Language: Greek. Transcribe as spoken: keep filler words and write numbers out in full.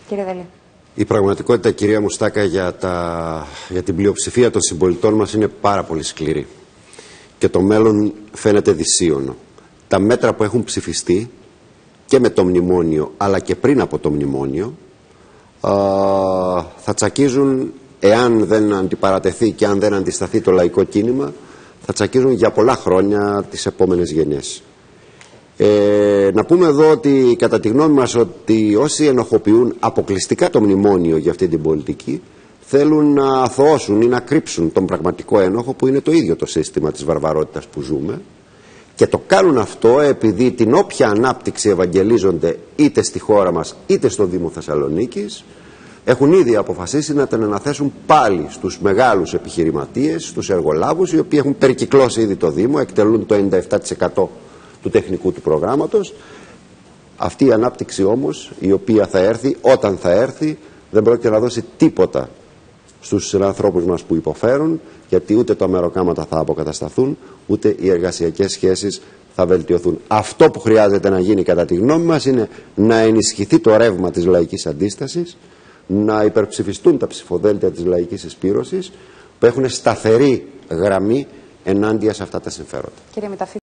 Κύριε Δελή. Η πραγματικότητα, κυρία Μουστάκα, για, τα... για την πλειοψηφία των συμπολιτών μας είναι πάρα πολύ σκληρή. Και το μέλλον φαίνεται δυσίωνο. Τα μέτρα που έχουν ψηφιστεί και με το μνημόνιο, αλλά και πριν από το μνημόνιο, α, θα τσακίζουν, εάν δεν αντιπαρατεθεί και αν δεν αντισταθεί το λαϊκό κίνημα, θα τσακίζουν για πολλά χρόνια τις επόμενες γενιές. Ε, να πούμε εδώ ότι κατά τη γνώμη μας ότι όσοι ενοχοποιούν αποκλειστικά το μνημόνιο για αυτή την πολιτική θέλουν να αθωώσουν ή να κρύψουν τον πραγματικό ένοχο που είναι το ίδιο το σύστημα της βαρβαρότητας που ζούμε, και το κάνουν αυτό επειδή την όποια ανάπτυξη ευαγγελίζονται είτε στη χώρα μας είτε στο Δήμο Θεσσαλονίκης έχουν ήδη αποφασίσει να την αναθέσουν πάλι στους μεγάλους επιχειρηματίες, στους εργολάβους, οι οποίοι έχουν περικυκλώσει ήδη το Δήμο, εκτελούν το ενενήντα επτά τοις εκατό του τεχνικού του προγράμματος. Αυτή η ανάπτυξη όμως, η οποία θα έρθει, όταν θα έρθει, δεν πρόκειται να δώσει τίποτα στους ανθρώπους μας που υποφέρουν, γιατί ούτε τα μεροκάματα θα αποκατασταθούν, ούτε οι εργασιακές σχέσεις θα βελτιωθούν. Αυτό που χρειάζεται να γίνει κατά τη γνώμη μας είναι να ενισχυθεί το ρεύμα της λαϊκής αντίστασης, να υπερψηφιστούν τα ψηφοδέλτια της λαϊκής εισπύρωσης που έχουν σταθερή γραμμή ενάντια σε αυτά τα συμφέροντα.